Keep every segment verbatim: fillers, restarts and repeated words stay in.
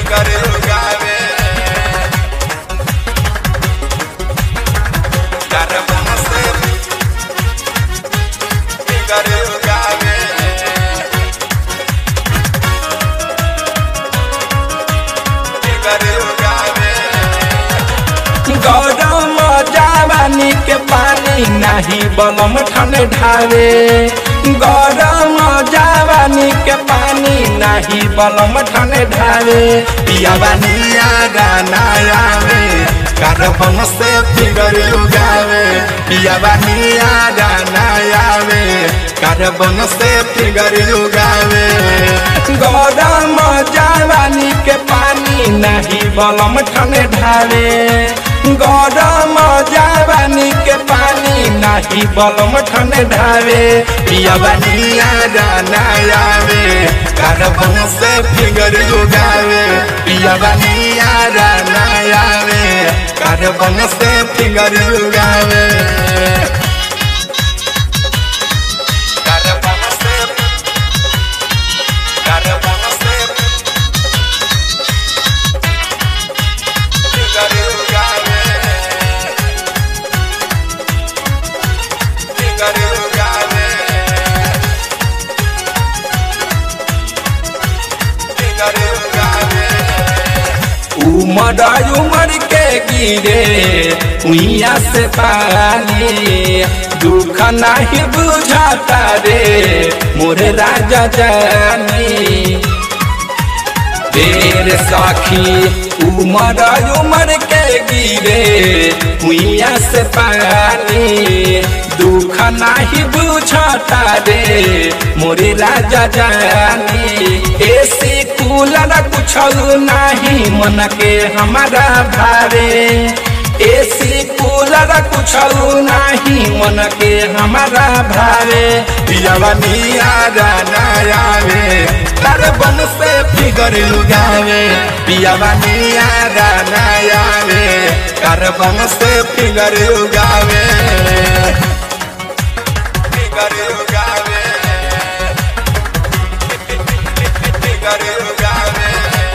Figure उगावे carbon से figure उगावे फिगर उगावे गौरम जवानी के पानी नहीं बलम ठन ढावे गौरम जवानी के पानी नहीं बलम ठन ढावे पियावानिया गाना आवे कार्बन से फिगर उगावे पियावानिया गाना आवे कार्बन से फिगर उगावे गौरम जवानी के पानी नहीं बलम ठन ढावे गौरम जवानी के पानी नहीं बलम ठन ढावे पियावानिया गाना आवे कार्बन से फिगर उगावे पियावानिया गाना आवे कार्बन से फिगर उगावे कार्बन से कार्बन से फिगर उगावे फिगर उगावे फिगर उगावे उमर उमर के गिरे कुइया से पानी दुख नहीं बुझाता रे मोरे राजा जानी देर साखी उमर उमर के गिरे कुइया से पानी दुख नहीं बुझाता रे मोरे राजा जानी एसी कूलर कुछ नहीं मन के हमारा भारे एसी कूलर कुछ नहीं मन के हमारा भारे पियावानिया गाना आवे कार्बन से फिगर उगावे पियावानिया गाना आवे कार्बन से फिगर उगावे फिगर उगावे फिगर उगावे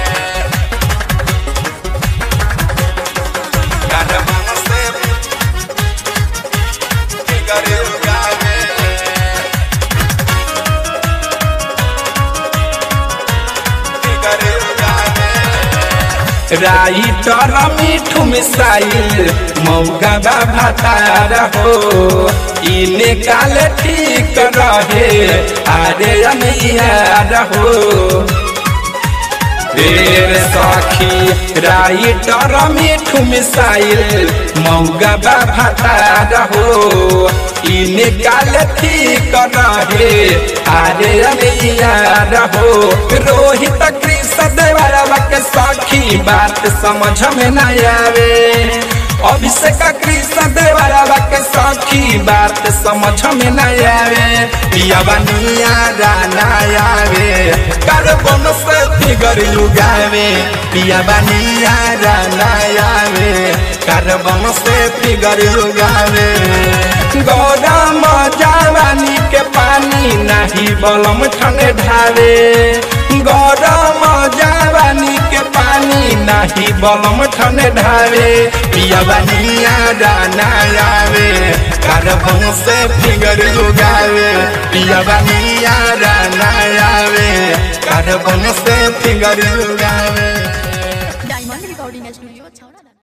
कार्बन से फिगर उगावे फिगर उगावे राइटर मिठू मिसाइल मौका भातार हो इने काल ठीक रहे अरे अनियार हो देर साखी राइटर मिठू मिसाइल मौका भातार हो इने काल ठीक रहे अरे अनियार हो रोहित कृष्ण देवरवा के सखी बात समझ में न आवे अभिषेक कृष्ण देवरवा के सखी बात समझ में न आवे पियावानिया गाना आवे कार्बन से फिगर उगावे पियावानिया गाना आवे कार्बन से फिगर उगावे गौरम जवानी के पानी नहीं बलम ठन ढावे गौरम जवानी के पानी नहीं बलम ठन ढावे पियावानिया गाना आवे कार्बन से फिगर उगावे पियावानिया गाना आवे कार्बन से फिगर उगावे। Diamond recording studio.